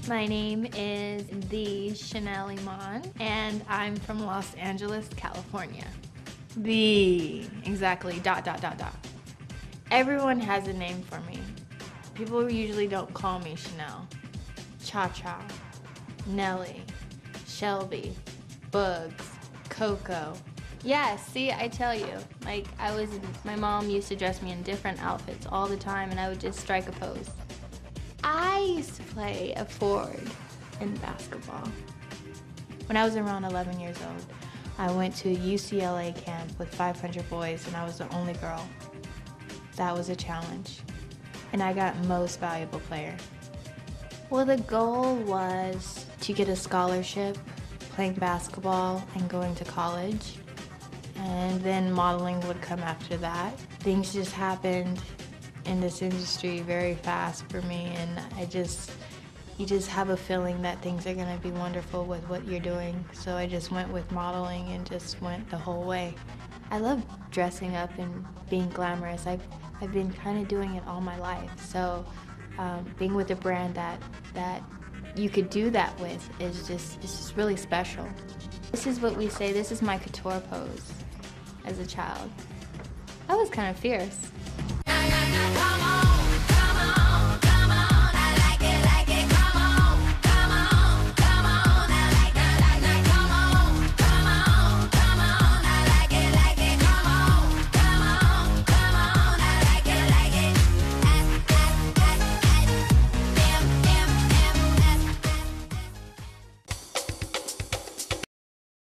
My name is the Chanel Iman, and I'm from Los Angeles, California. Exactly, ... Everyone has a name for me. People usually don't call me Chanel. Cha-Cha, Nelly, Shelby, Bugs, Coco. Yeah, see, I tell you, like my mom used to dress me in different outfits all the time, and I would just strike a pose. I used to play a forward in basketball. When I was around 11 years old, I went to a UCLA camp with 500 boys, and I was the only girl. That was a challenge. And I got most valuable player. Well, the goal was to get a scholarship, playing basketball, and going to college. And then modeling would come after that. Things just happened in this industry very fast for me, and you just have a feeling that things are gonna be wonderful with what you're doing. So I just went with modeling and just went the whole way. I love dressing up and being glamorous. I've been kind of doing it all my life. So being with a brand that you could do that with is it's just really special. This is what we say, this is my couture pose as a child. I was kind of fierce.